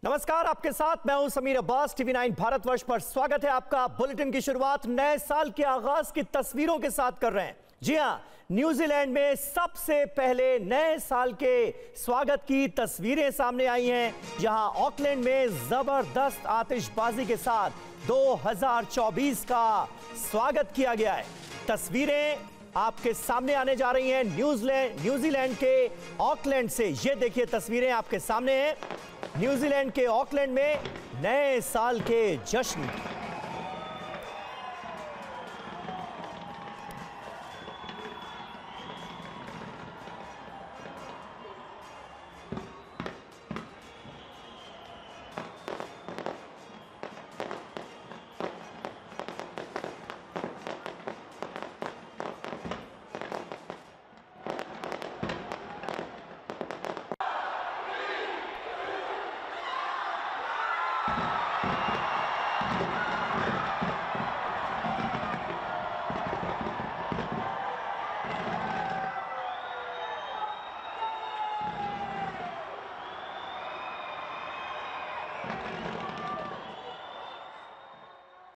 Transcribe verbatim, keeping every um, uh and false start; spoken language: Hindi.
नमस्कार, आपके साथ मैं हूं समीर अब्बास। टीवी नाइन भारतवर्ष पर स्वागत है आपका। बुलेटिन की शुरुआत नए साल के आगाज की तस्वीरों के साथ कर रहे हैं। जी हां, न्यूजीलैंड में सबसे पहले नए साल के स्वागत की तस्वीरें सामने आई हैं, जहां ऑकलैंड में जबरदस्त आतिशबाजी के साथ दो हज़ार चौबीस का स्वागत किया गया है। तस्वीरें आपके सामने आने जा रही हैं न्यूजीलैंड न्यूजीलैंड के ऑकलैंड से। ये देखिए, तस्वीरें आपके सामने हैं न्यूजीलैंड के ऑकलैंड में नए साल के जश्न की।